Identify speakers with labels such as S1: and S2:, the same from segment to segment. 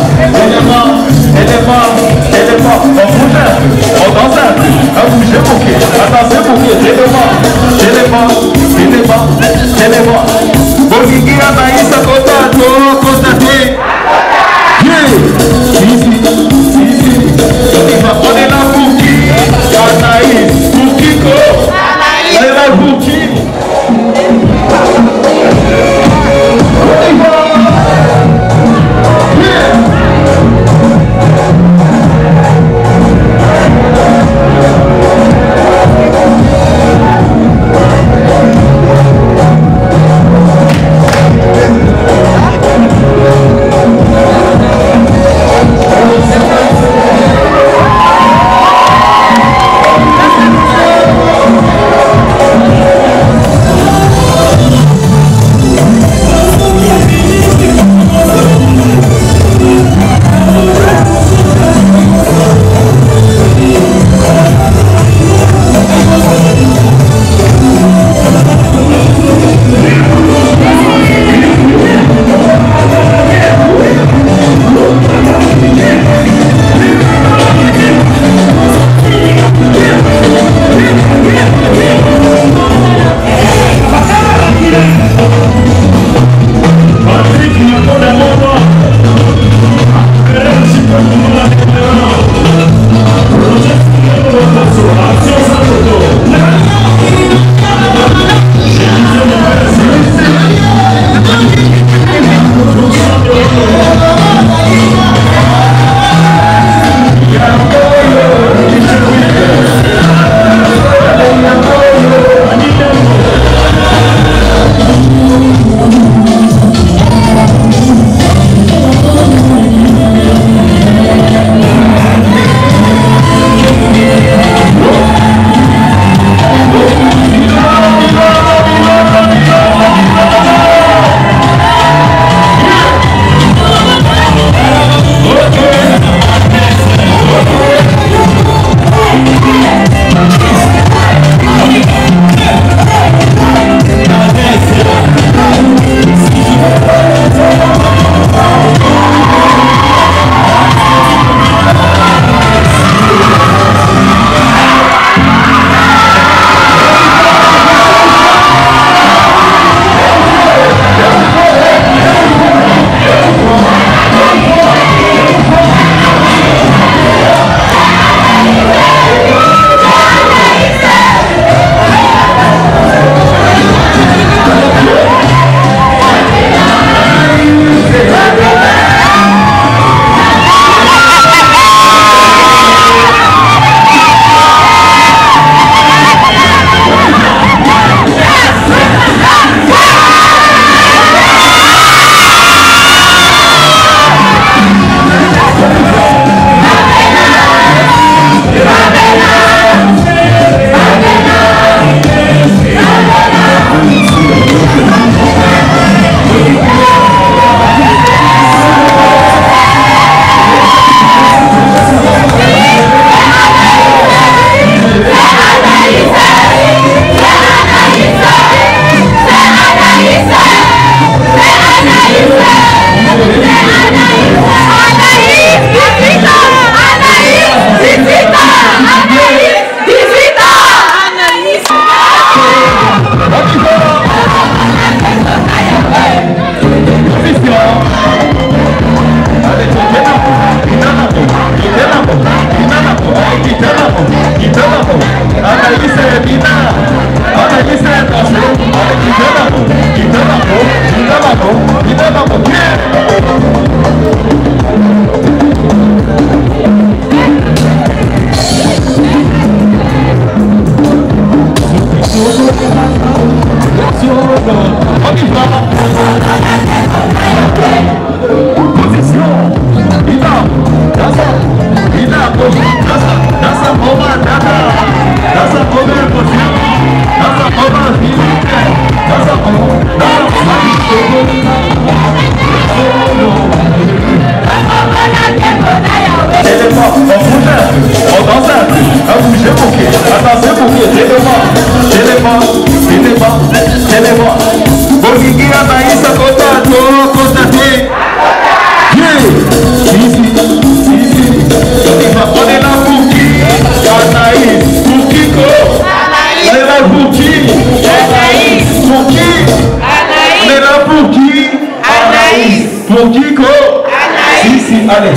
S1: On danse un peu, à bouger pour qui? Attention pour qui? Bonguigui Anaïs à constater. On est là pour qui? Anaïs, pour qui go? On est là pour qui? Allez,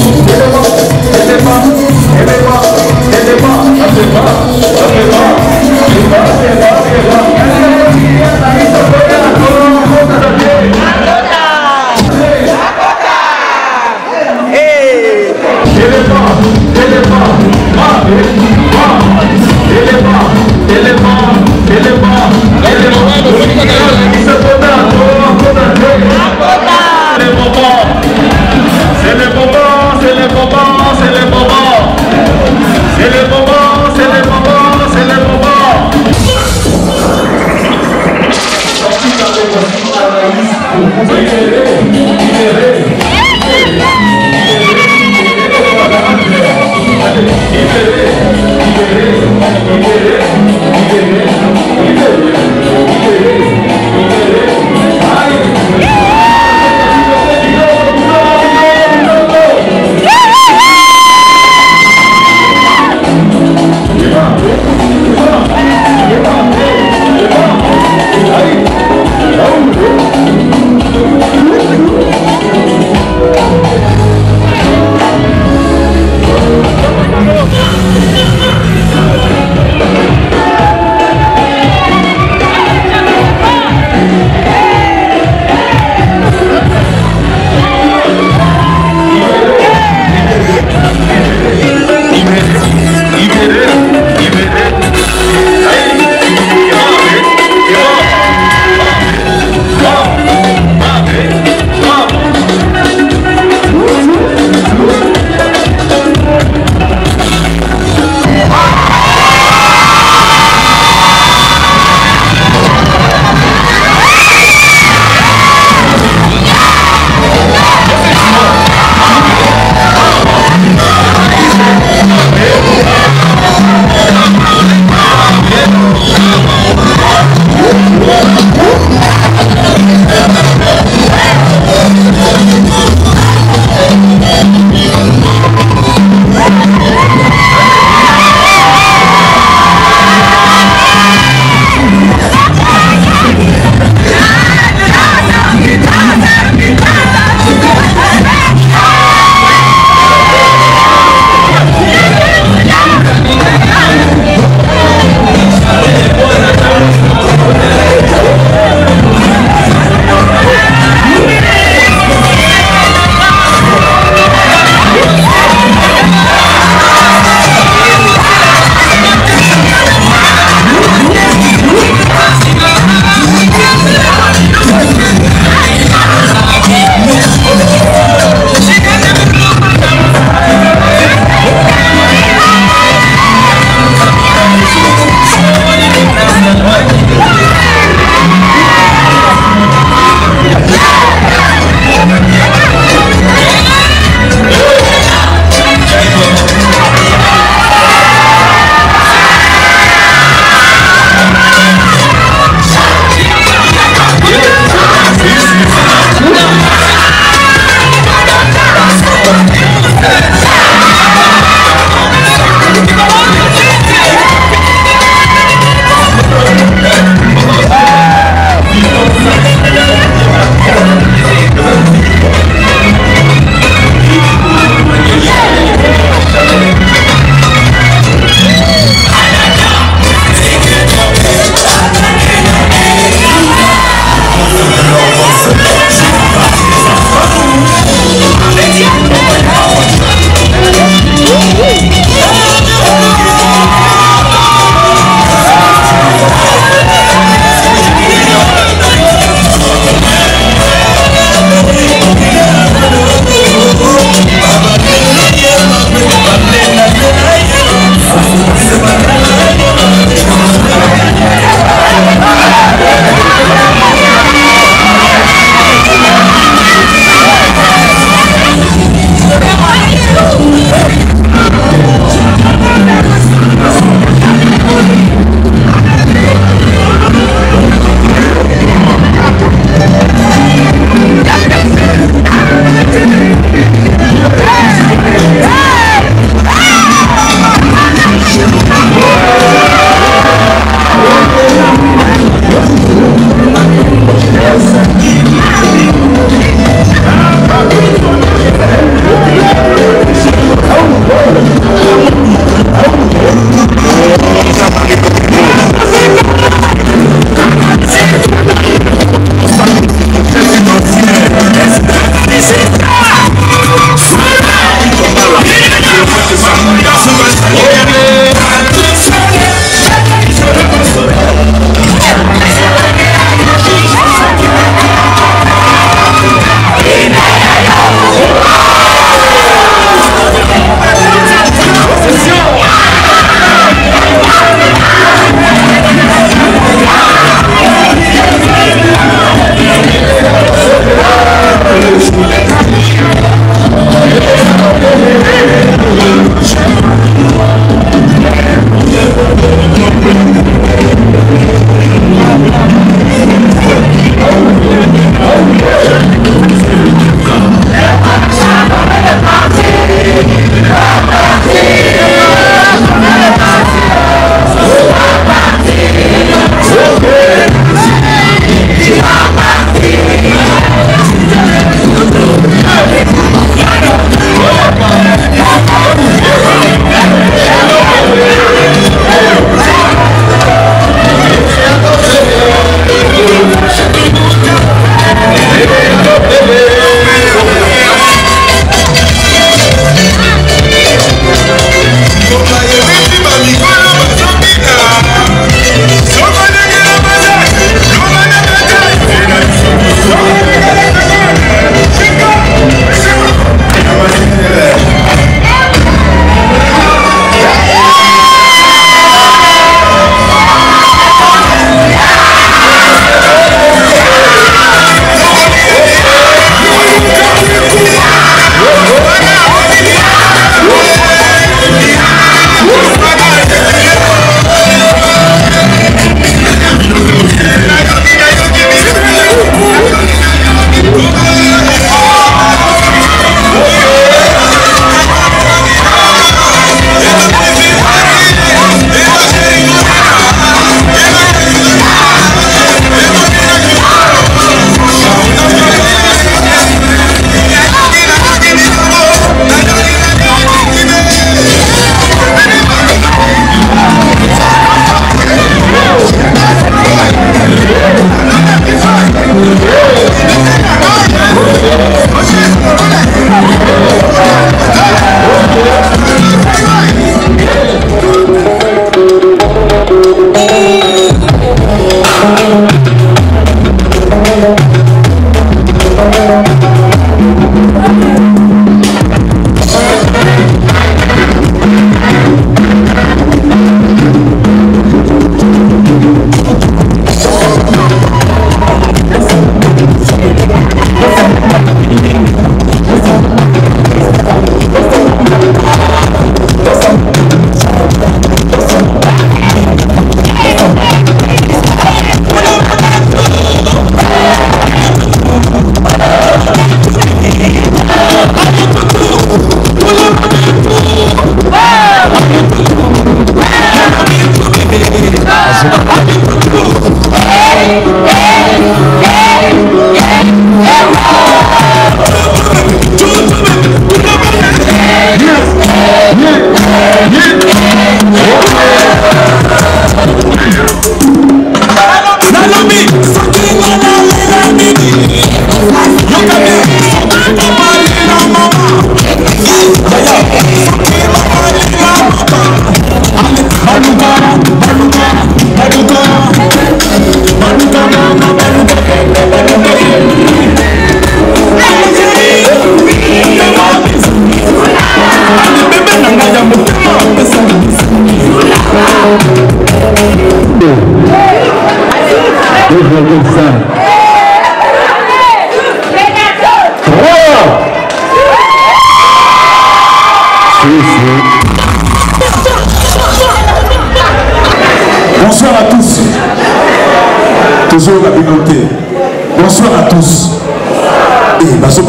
S1: Toujours la communauté. Bonsoir à tous. Et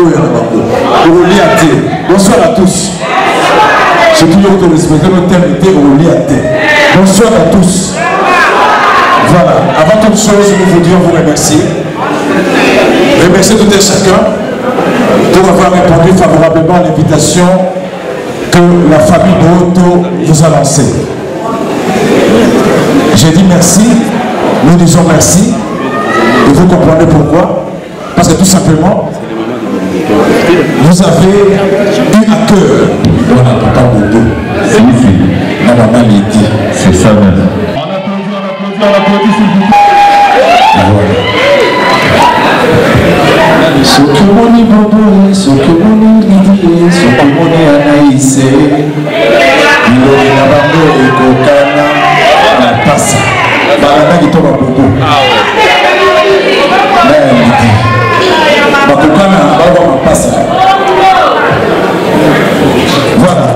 S1: bonsoir à tous. J'ai toujours respecté notre thème était au lit à terre. Bonsoir à tous. Voilà. Avant toute chose, nous voudrions vous remercier. Remercier tout et chacun pour avoir répondu favorablement à l'invitation que la famille Boto vous a lancée. J'ai dit merci. Nous disons merci. Et vous comprenez pourquoi? Parce que tout simplement, vous avez eu à cœur. Voilà, papa Bobo. C'est ici. La maman Lydie. C'est ça même. On applaudit, s'il vous plaît. Voilà. Sokimoni Bobo, Sokimoni Lydie, Sokimoni Anaïsé. Biloni na bango ekokana na pasa. Balana kitoba Bobo. Bakokana baba mapasa. Voilà.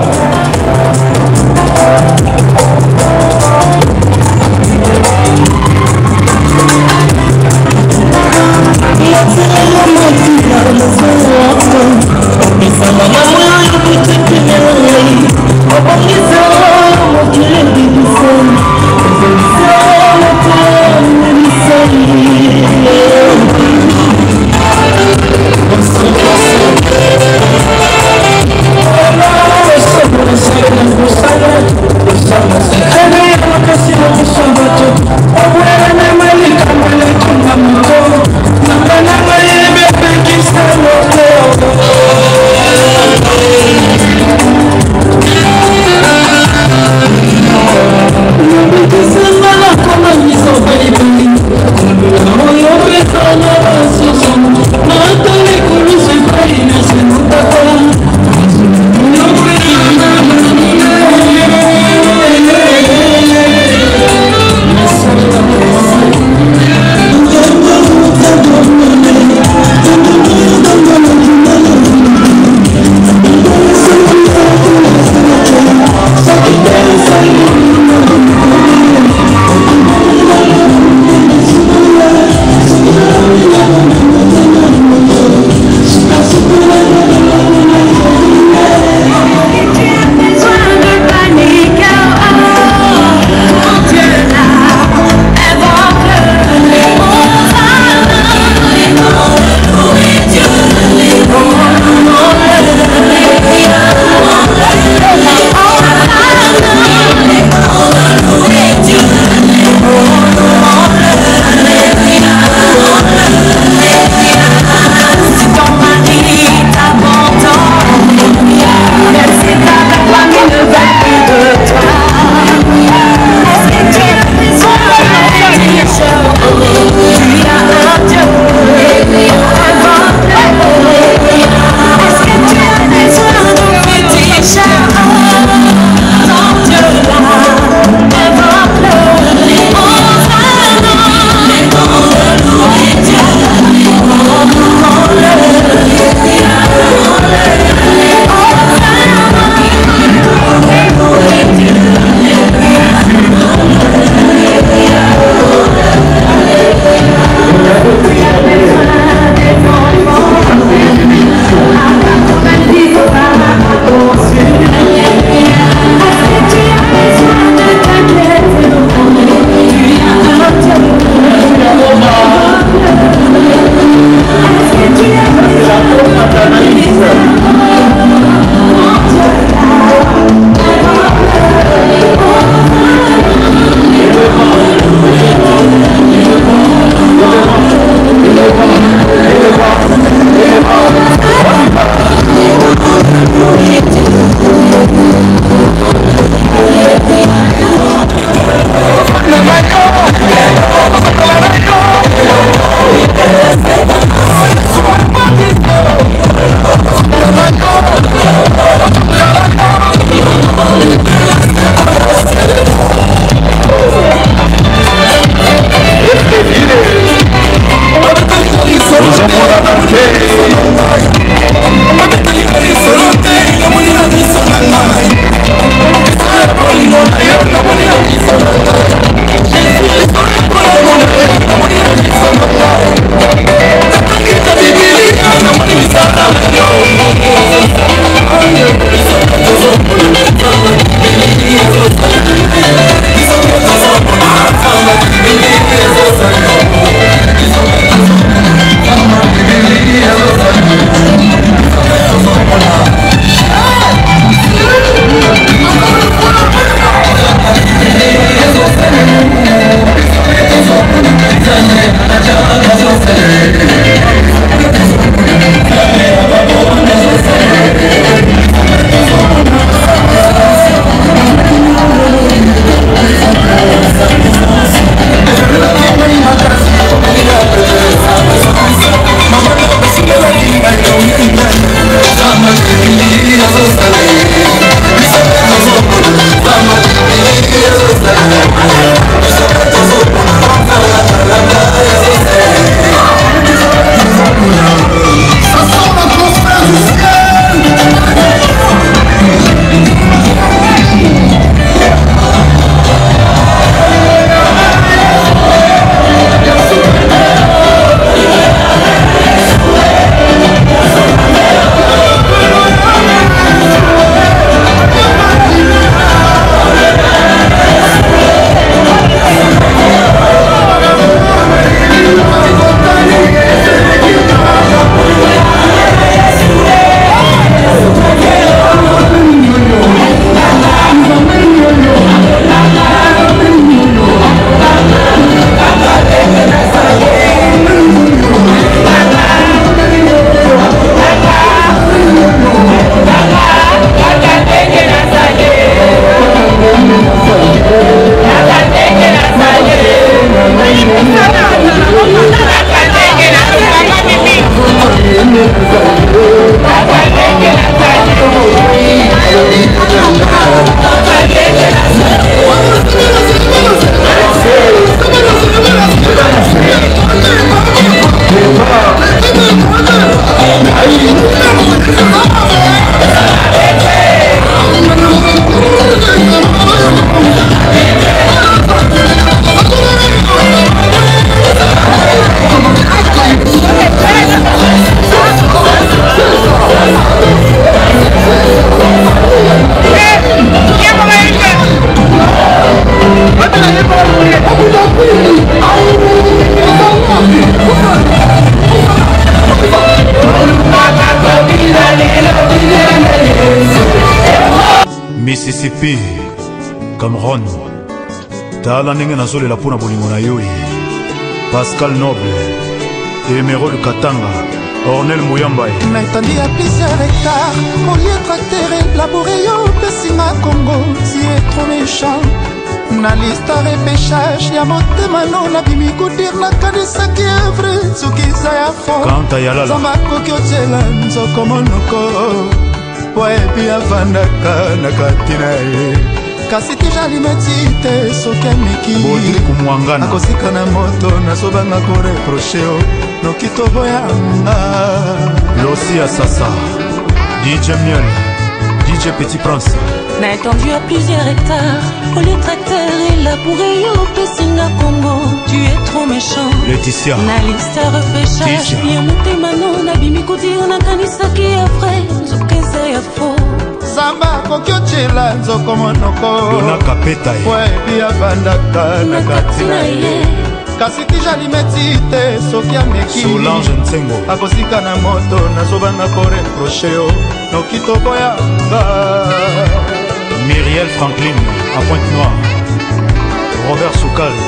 S2: Mississippi, Cameroun. Tala ndenge nazolela mpona bolingo na yo. Pascal Noble, Emeraude Katanga, Ornel Mouyamba.
S3: Na étendue à plusieurs hectares, au lieu tracteur élaboré yo pesinga Congo, tu es trop méchant. Na liste à repêchage ya motema no na bimi kudir na kanisaki evre sukiza ya fond.
S2: Kanta yalala
S3: Zamba koki otela nzoko monoko po epi avandaka na katina ye. Kasi tijalimeti te soki ameki
S2: Bodri kumwangana
S3: akosika na moto nazobanga koreproche o noki toboyanga.
S2: Losi Assassa, DJ Miel, DJ Petit Prince.
S4: Na étendue à plusieurs hectares, au lieu tracteur élaboré yo pesinga Congo, tu es trop méchant.
S2: Laetitia
S4: Na liste à repêchage, bien motema no na bimi kudir na kanisaki ya vrai, nzokeza ya faux.
S3: Zamba koki otela nzoko monoko
S2: Dona Kapeta
S3: po epi avandaka na katina ye. Kasi tijalimeti te soki ameki
S2: Solange Nsengo,
S3: akosika na moto nazobanga koreproche yo noki toboyanga.
S2: Myriel Franklin à Pointe-Noire, Robert Soukari,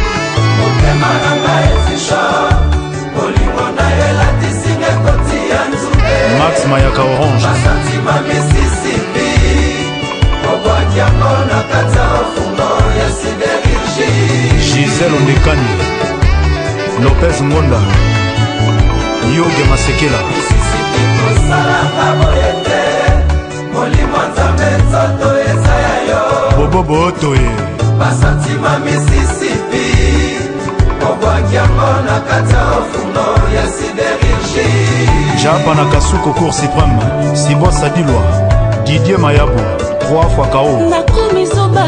S2: Max Mayaka Orange, Gisèle Ondekani, Lopez Ngonda, Yoge Masekela, Bobo Botoe,
S5: Basantima Mississippi, Obwakiango na kata ofundo ya sidérurgie.
S2: Japa na Kasuko Cour suprême, Sibo Sadilwa, Didier Mayabo, 3 fois KO.
S4: Nakomi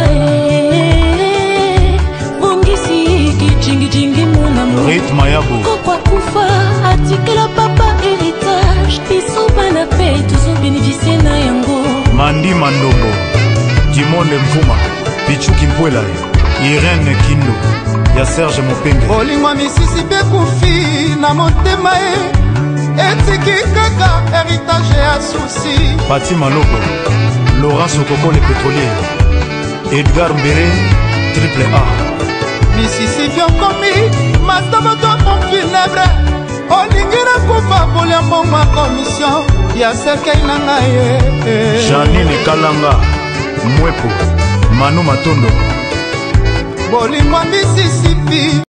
S4: sobae, bongisi kijingi muna mu.
S2: Rit Mayabo,
S4: Kokwa kufa, atikela papa héritage. Biso bana pe, toujours bénéficier na yango.
S2: Mandi Mandombo, Timonde Mfuma, Pichuki Mpwela, Irene Kindo, ya Serge Mopenge.
S3: Bolingo Mississippi ekufi na motema ye etiki kaka héritage ya susi.
S2: Pati Maloko, Laurent Sokoko le pétrolier, Edgar Mbere, Triple A.
S3: Mississippi okomi mastoboto funèbre olingi na kufa kolia mbongo ya commission ya cercueil na ngai ye.
S2: Janine Kalanga, Mwepo, Manu Matondo.
S3: Bolingo Mississippi